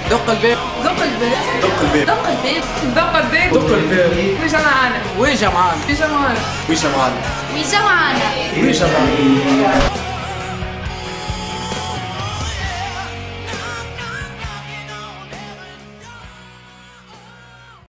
دق البيب. دق البيب. دق البيب. دق البيب. دق البيب. دق البيب. ويجا معانا. ويجا معانا. ويجا معانا. ويجا معانا. ويجا معانا. ويجا معانا.